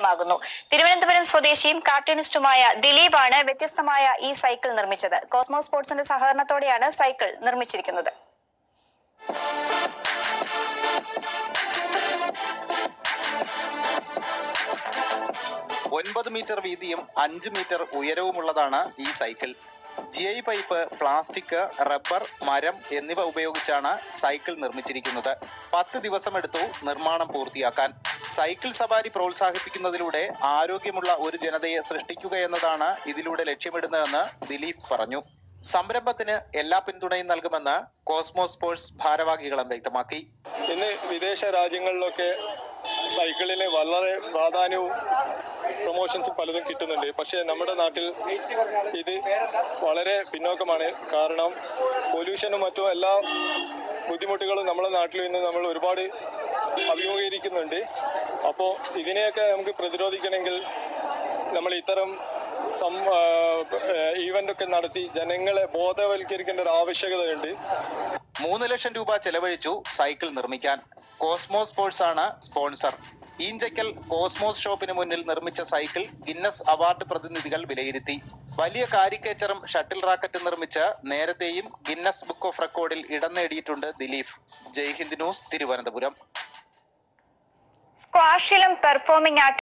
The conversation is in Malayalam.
വിജയമാകുന്നു. തിരുവനന്തപുരം സ്വദേശിയും കാർട്ടൂണിസ്റ്റുമായ ദിലീപാണ് വ്യത്യസ്തമായ ഈ സൈക്കിൾ നിർമ്മിച്ചത്. കോസ്മോസ് സ്പോർട്സിന്റെ സഹകരണത്തോടെയാണ് സൈക്കിൾ നിർമ്മിച്ചിരിക്കുന്നത്. 9 മീറ്റർ വീതിയും 5 മീറ്റർ ഉയരവുമുള്ളതാണ് ഈ cycle. GI pipe, plastic, rubber, മരം എന്നിവ ഉപയോഗിച്ചാണ് സൈക്കിൾ നിർമ്മിച്ചിരിക്കുന്നത്. 10 ദിവസമെടുത്തു നിർമ്മാണം പൂർത്തിയാക്കാൻ. സൈക്കിൾ സവാരി പ്രോത്സാഹിപ്പിക്കുന്നതിലൂടെ ആരോഗ്യമുള്ള ഒരു ജനതയെ സൃഷ്ടിക്കുക എന്നതാണ് ഇതിലൂടെ ലക്ഷ്യമിടുന്നതെന്ന് ദിലീപ് പറഞ്ഞു. സംരംഭത്തിന് എല്ലാ പിന്തുണയും നൽകുമെന്ന് കോസ്മോസ് സ്പോർട്സ് ഭാരവാഹികളും വ്യക്തമാക്കി. ഇന്ന് വിദേശ രാജ്യങ്ങളിലൊക്കെ സൈക്കിളിന് വളരെ പ്രാധാന്യവും പ്രൊമോഷൻസും പലതും കിട്ടുന്നുണ്ട്. പക്ഷേ നമ്മുടെ നാട്ടിൽ ഇത് വളരെ പിന്നോക്കമാണ്. കാരണം പൊല്യൂഷനും മറ്റും എല്ലാ ബുദ്ധിമുട്ടുകളും നമ്മുടെ നാട്ടിൽ നിന്ന് നമ്മൾ ഒരുപാട് അഭിമുഖീകരിക്കുന്നുണ്ട്. അപ്പോൾ ഇതിനെയൊക്കെ നമുക്ക് പ്രതിരോധിക്കണമെങ്കിൽ നമ്മൾ ഇത്തരം ഈവൻ്റൊക്കെ നടത്തി ജനങ്ങളെ ബോധവൽക്കരിക്കേണ്ട ഒരു ആവശ്യകതയുണ്ട്. 3 ലക്ഷം രൂപ ചെലവഴിച്ചു സൈക്കിൾ നിർമ്മിക്കാൻ. കോസ്മോസ് സ്പോർട്സ് ആണ് സ്പോൺസർ. ഈഞ്ചക്കൽ കോസ്മോസ് ഷോപ്പിന് മുന്നിൽ നിർമ്മിച്ച സൈക്കിൾ ഗിന്നസ് അവാർഡ് പ്രതിനിധികൾ വിലയിരുത്തി. വലിയ കാരിക്കേച്ചറും ഷട്ടിൽ റാക്കറ്റും നിർമ്മിച്ച് നേരത്തെയും ഗിന്നസ് ബുക്ക് ഓഫ് റെക്കോർഡിൽ ഇടം നേടിയിട്ടുണ്ട് ദിലീപ്. ജയ്ഹിന്ദ് ന്യൂസ്, തിരുവനന്തപുരം. സ്ക്വാഷിലും പെർഫോമിംഗ് ആർട്ട്